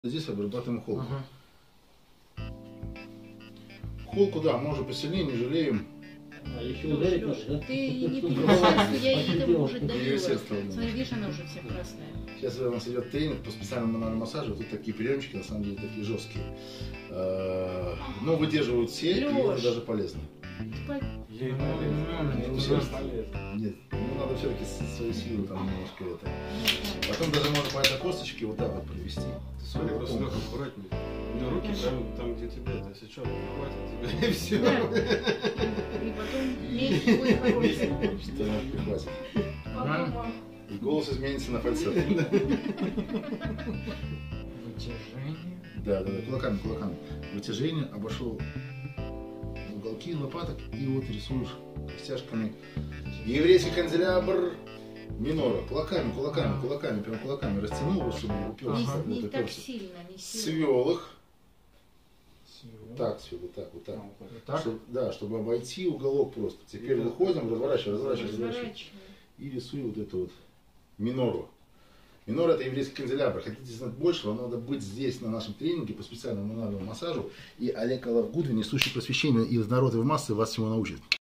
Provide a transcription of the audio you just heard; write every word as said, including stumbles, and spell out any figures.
Здесь обрабатываем холку. Ага. Холку, да, можно посильнее, не жалеем. А если ударить надо, да? Ты не переживай, что я ей уже давила. Усердствовал. Смотри, видишь, она уже вся красная. Сейчас у нас идет тренинг по специальному мануальному массажу. Тут такие приемчики, на самом деле, такие жесткие. Но выдерживают все, и это даже полезно. Ей Ну, все Нет, ну надо все-таки свои силы там немножко это. Потом даже можно по этой косточке вот так вот провести. Ты смотри, просто легко аккуратнее. У меня руки прям там, где тебя это сейчас хватит тебя и все. Да. И потом месть будет хорошая. Что она прихватит. Ага. И голос изменится на фальцет. Вытяжение. Да, да, да, кулаками, кулаками. Вытяжение, обошел уголки лопаток и вот рисуешь костяшками. Еврейский канделябр минора. Кулаками, кулаками, кулаками, прям кулаками растянул его, чтобы уперся. Не, Вот, не так уперся. сильно, не сильно. Свел их. Так, свел, вот так, вот так. Вот так? Чтоб- да, чтобы обойти уголок просто. Теперь И выходим, разворачиваем, разворачиваем, разворачиваем. Разворачивай. И рисую вот эту вот минору. Минора — это еврейский канделябр. Хотите знать больше, вам надо быть здесь на нашем тренинге по специальному мануальному массажу. И Олег Алав Гудвин, несущий просвещение из народа в массы, вас всего научит.